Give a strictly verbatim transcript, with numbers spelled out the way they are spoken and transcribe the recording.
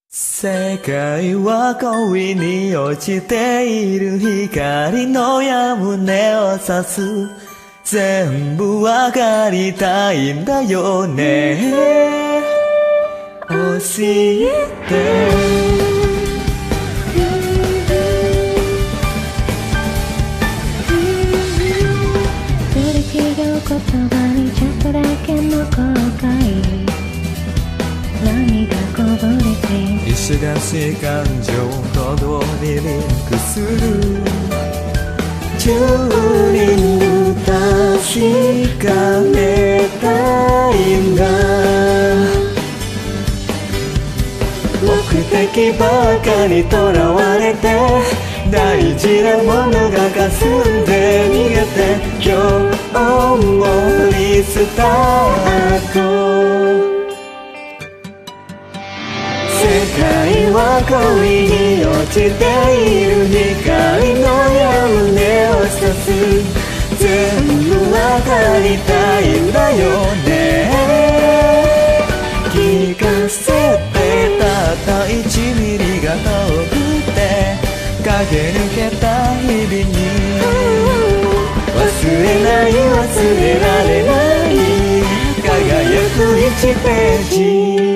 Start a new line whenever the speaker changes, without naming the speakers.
世界は恋に落ちている光の矢胸を刺す全部わかりたいんだよね教えて
すれ違う言葉にちょっとだけの後悔涙こぼれて
忙しい感情ほどにリンクするチューニング確かめたいんだ目的ばかりとらわれて大事なものが霞んで逃げて今日もリスタート世界は恋に落ちている光の矢胸を刺す全部わかりたいんだよね聞かせてたったいちミリが遠くて駆け抜けた日々に忘れない忘れられない輝くいちページ